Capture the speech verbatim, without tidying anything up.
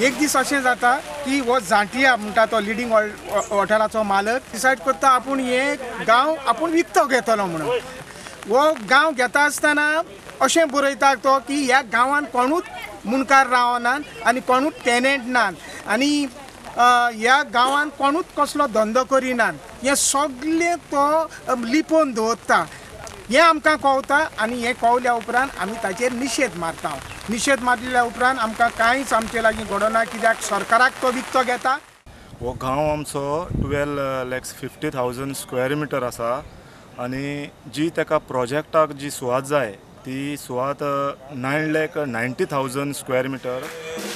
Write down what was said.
एक दीस अशें जाता की वो जांटिया म्हणटा तो लिडिंग हॉटेलाचो मालक डिसायड करता आपूण हे गांव आपूण विकतो घेतलो म्हणून। वो गांव घेता आसतना अशें बरयता तो की ह्या गांवांत कोणूच मुणकार रावनात आनी कोणूच टेनंट नात आनी ह्या गांवांत कोणूच कसलो धंदो करिनात। हे सगळें तो लिपोवन दवरता हें आमकां कळटा आनी हें कळल्या उपरांत आमी ताचेर निशेध मारता। निशेध मारल्या उपरांत आमकां कांयच आमचे लागीं घडना कित्याक सरकाराक तो विकतो घेता। हो गांव आमचो twelve lakhs fifty thousand square metre आसा आनी जी ताका प्रोजेक्टाक जी सुवात जाय ती सुवात nine lakh ninety thousand square metre.